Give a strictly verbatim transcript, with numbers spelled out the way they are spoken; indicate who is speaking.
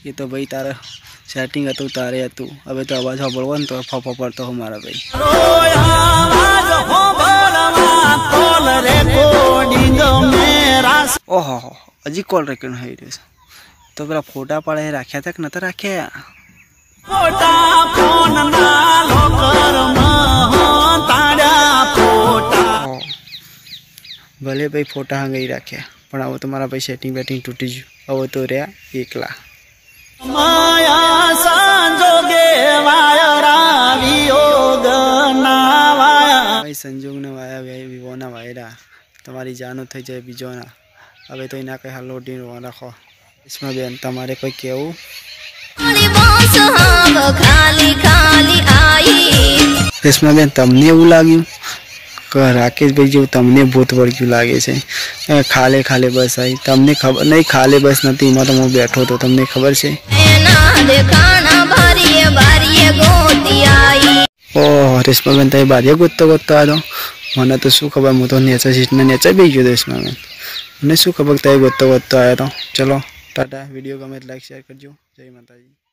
Speaker 1: ये तो भाई तारा सेटिंग હતું તારે હતું હવે તો અવાજ સાંભળવો ને તો ફફો પડતો હું મારા ભાઈ ઓહો હજી કોલ રેકોર્ડ થઈ રહ્યો છે તો પેલા ફોટા પાડે રાખ્યા હતા કે નતા રાખ્યા ફોટા ફોન ના લોકર માં તાડા ફોટા ભલે ભાઈ ફોટા હંગઈ રાખ્યા પણ હવે તો મારા ભાઈ સેટિંગ બેટિંગ તૂટી ગયું હવે તો રહ્યા એકલા माया संजोगे वायरा वियोग नावाया भाई संजोग ने वाया विवो ना वायरा तुम्हारी जानो थई जाए बीजो ना હવે તો એના કઈ હલોટી નો રાખો इसमें बेन તમારે કોઈ કેવું ખાલી ખાલી આઈ इसमें बेन તમને એવું લાગ્યું કે રાકેશ ભાઈ જેવું તમને ભૂત વળગ્યું લાગે છે ખાલે ખાલે બસ આવી તમને ખબર નહીં ખાલે બસ નથી એમાં તો હું બેઠો તો તમને ખબર છે ઓહ રેશમાબેન તમે બારીએ ગોતતો ગોતતો આવ્યો મને તો શું ખબર હું તો નેચર સીટને નેચર બી ગયો રેશમાબેન મને શું ખબર તમે ગોતતો ગોતતો આવ્યો તો ચલો ટાટા વિડીયો ગમે લાઈક શેર કરજો જય માતાજી।